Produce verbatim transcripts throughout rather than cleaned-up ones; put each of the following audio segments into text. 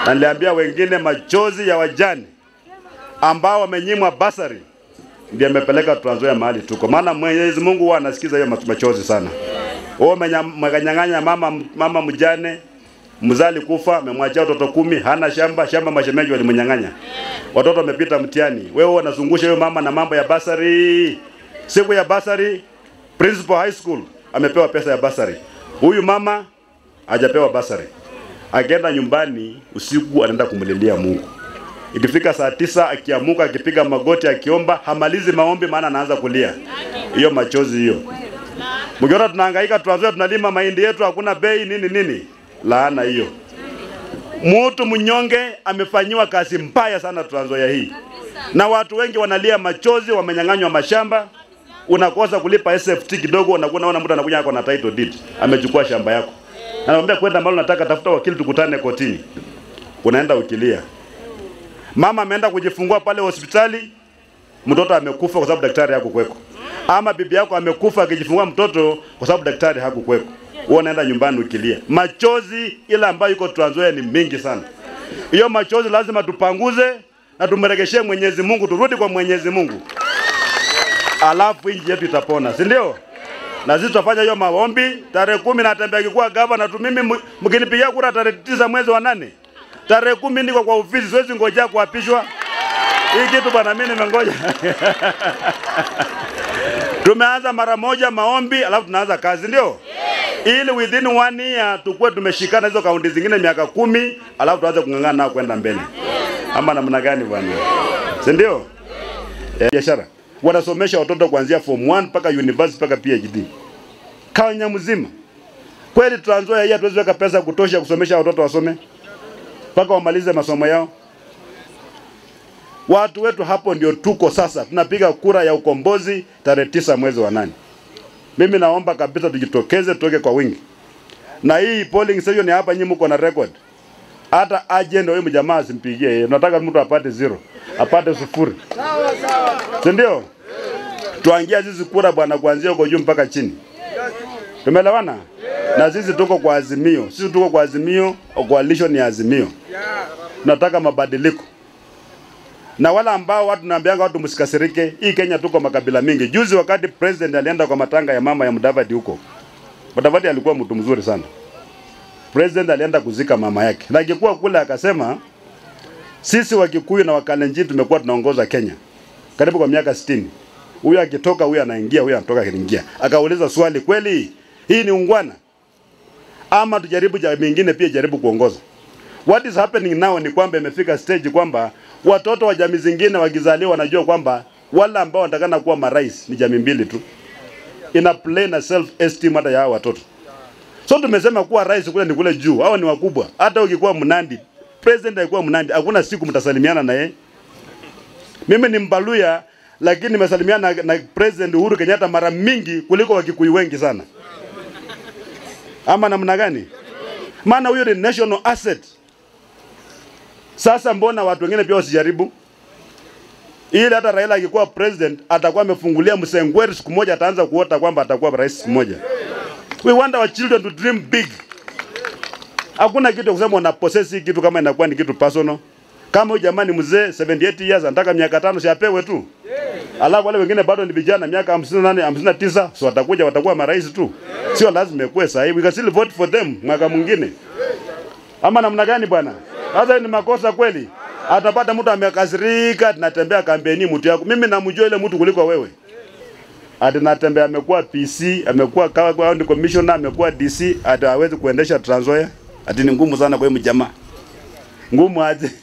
Na niliambia wengine machozi ya wajane ambao wamenyimwa basari ndiye amepeleka Trans Nzoia mahali tuko. Maana Mwenyezi Mungu huwa anasikiza hiyo machozi sana. Wao mmenyang'anya mama mama mjane, mzali kufa, amemwachia watoto kumi, hana shamba, shamba mashemeji walimnyang'anya. Watoto wamepita mtihani. Wewe unazungusha hiyo mama na mambo ya basari. Siku ya basari, Principal High School amepewa pesa ya basari. Huyu mama hajapewa basari. Akienda nyumbani usiku anaenda kumlilia Mungu. Ikifika saa tisa akiamuka akipiga magoti akiomba, hamalizi maombi maana anaanza kulia. Hiyo machozi hiyo. Mkiona tunahangaika Trans Nzoia tunalima mahindi yetu hakuna bei nini nini. Laana hiyo. Mtu mnyonge amefanyiwa kazi mbaya sana Trans Nzoia hii. Na watu wengi wanalia machozi, wamenyang'anywa mashamba. Unakosa kulipa S F T kidogo, unakuwa mtu anakuja yako na title deed. Amechukua shamba yako. Anaomba kwenda mahali nataka tafuta wakili tukutane kotini. Unaenda ukilia. Mama ameenda kujifungua pale hospitali, mtoto amekufa kwa sababu daktari hakukweko. Ama bibi yako amekufa akijifungua mtoto kwa sababu daktari hakukweko. Wewe unaenda nyumbani ukilia. Machozi ila ambayo iko Trans Nzoia ni mingi sana. Hiyo machozi lazima tupanguze na tumrekeshie Mwenyezi Mungu, turudi kwa Mwenyezi Mungu. Alafu nchi yetu itapona, si ndio? Na sisi tutafanya hiyo maombi tarehe kumi Natembeya akikuwa gavana tu. Mimi mkinipigia kura tarehe tisa mwezi wa nane. Tarehe kumi niko kwa ofisi, siwezi ngojea kuapishwa. Hii kitu bwana mimi nimengoja. Tumeanza mara moja maombi alafu tunaanza kazi, ndio? Ili within one year tukue tumeshikana hizo kaunti zingine miaka kumi alafu tuanze kungangana nao kwenda mbele. Ama namna gani bwana? Si ndio? Biashara. Wanasomesha watoto kuanzia form one mpaka university mpaka P H D. Kenya mzima. Kweli Trans Nzoia hii hatuwezi weka pesa kutosha kusomesha watoto wasome mpaka wamalize masomo yao. Watu wetu hapo ndio tuko sasa. Tunapiga kura ya ukombozi tarehe tisa mwezi wa nane. Mimi naomba kabisa tujitokeze tutoke kwa wingi. Na hii polling session ni hapa, nyinyi mko na record. Hata agenda huyu mjamaa asimpigie yeye. Tunataka mtu apate zero, apate sufuri. Sawa sawa. Ndio? Tuangia sisi kura bwana kuanzia huko juu mpaka chini. Tumeelewana? Na sisi tuko kwa azimio. Sisi tuko kwa azimio, coalition ya azimio. Tunataka mabadiliko. Na wala ambao watu naambianga watu msikasirike, hii Kenya tuko makabila mingi. Juzi wakati president alienda kwa matanga ya mama ya Mudavadi huko. Mudavadi alikuwa mtu mzuri sana. President alienda kuzika mama yake. Na akikuwa kule akasema sisi Wakikuyu na Wakalenjin tumekuwa tunaongoza Kenya karibu kwa miaka sitini. Huyu akitoka huyu anaingia, huyu anatoka anaingia. Akauliza swali, kweli hii ni ungwana? Ama tujaribu jamii nyingine pia jaribu kuongoza? What is happening now ni kwamba imefika stage kwamba watoto wa jamii zingine wakizaliwa wanajua kwamba wale ambao wanatakana kuwa marais ni jamii mbili tu. Ina play na self esteem hata ya watoto. So tumesema kuwa rais kule ni kule juu. Hao ni wakubwa. Hata ukikuwa Mnandi, president alikuwa Mnandi, hakuna siku mtasalimiana na yeye. Mimi ni Mbaluya lakini nimesalimiana na, na President Uhuru Kenyatta mara mingi kuliko Wakikuyu wengi sana. Ama namna gani? Maana huyo ni national asset. Sasa mbona watu wengine pia wasijaribu? Ili hata Raila akikuwa president atakuwa amefungulia Msengweri siku moja ataanza kuota kwamba atakuwa rais siku moja. We want our children to dream big. Hakuna kitu kusema una possess kitu kama inakuwa ni kitu personal. Kama huyu jamani mzee seventy-eight years anataka miaka tano si apewe tu. Alafu wale wengine bado ni vijana miaka hamsini na nane hamsini na tisa so watakuja watakuwa marais tu. Sio lazima ikuwe sahihi. We can still vote for them mwaka mwingine. Ama namna gani bwana? Sasa ni makosa kweli. Atapata mtu amekasirika tunatembea kampeni mtu yako. Mimi namjua ile mtu kuliko wewe. Ati Natembeya amekuwa P C, amekuwa county commissioner, amekuwa D C, ati hawezi kuendesha Trans Nzoia. Ati ni ngumu sana kwa huyu jamaa. Ngumu aje.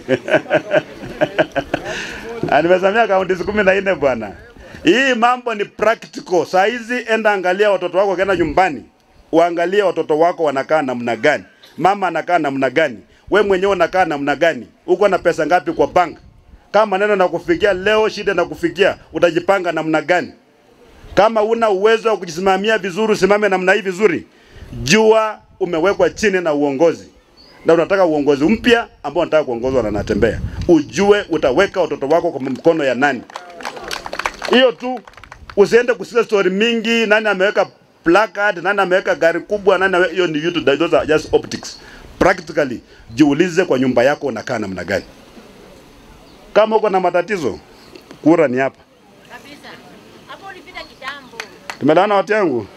Animesamia kaunti kumi na nne bwana. Hii mambo ni practical. Saa hizi enda angalia watoto wako kenda nyumbani. Uangalie watoto wako wanakaa namna gani. Mama anakaa namna gani. Wewe mwenyewe unakaa namna gani. Uko na pesa ngapi kwa bank? Kama neno na kufikia leo shida na kufikia, utajipanga namna gani? Kama una uwezo wa kujisimamia vizuri, simame namna hii vizuri. Jua umewekwa chini na uongozi. Na unataka uongozi mpya ambao unataka kuongozwa na Natembeya. Ujue utaweka watoto wako kwa mkono ya nani. Hiyo tu, usiende kusikia story mingi, nani ameweka placard, nani ameweka gari kubwa, nani hiyo ni vitu, those are just optics. Practically jiulize kwa nyumba yako unakaa namna gani. Kama uko na matatizo, kura ni hapa. Kabisa. Hapo ulipita kitambo. Tumelana watu yangu.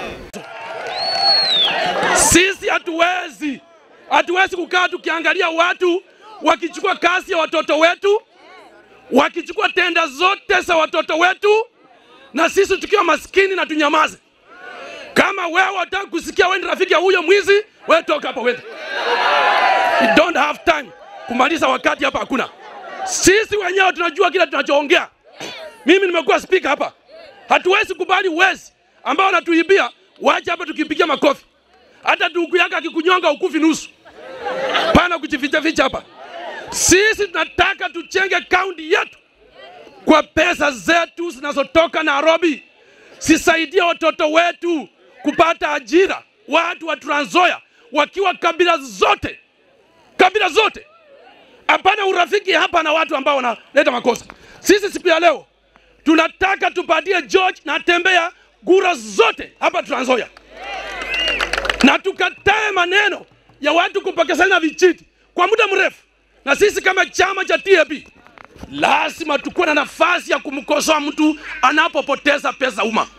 Sisi hatuwezi. Hatuwezi kukaa tukiangalia watu wakichukua kazi ya watoto wetu, wakichukua tenda zote za watoto wetu, na sisi tukiwa maskini na tunyamaze. Kama wewe unataka kusikia wewe ni rafiki ya huyo mwizi, wewe toka hapa wewe. We don't have time kumaliza wakati hapa hakuna. Sisi wenyewe tunajua kila tunachoongea. Mimi nimekuwa speaker hapa. Hatuwezi kubali wezi ambao wanatuibia waje hapa tukipigia makofi. Hata ndugu yake akikunyonga ukufi nusu. Pana kujificha ficha hapa. Sisi tunataka tuchenge kaunti yetu kwa pesa zetu zinazotoka Nairobi. Sisaidia watoto wetu kupata ajira. Watu wa Trans Nzoia wakiwa kabila zote. Kabila zote. Hapana urafiki hapa na watu ambao wanaleta makosa. Sisi siku ya leo tunataka tupatie George na Natembeya kura zote hapa Trans Nzoia. Na tukatae maneno ya watu kupokezana vichiti kwa muda mrefu. Na sisi kama chama cha T A P lazima tukue na nafasi ya kumkosoa mtu anapopoteza pesa umma.